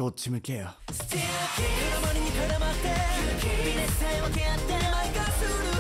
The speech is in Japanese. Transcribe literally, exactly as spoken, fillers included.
こっち向けよ。 絡まりに絡まってビネスさえ分け合ってマイカーする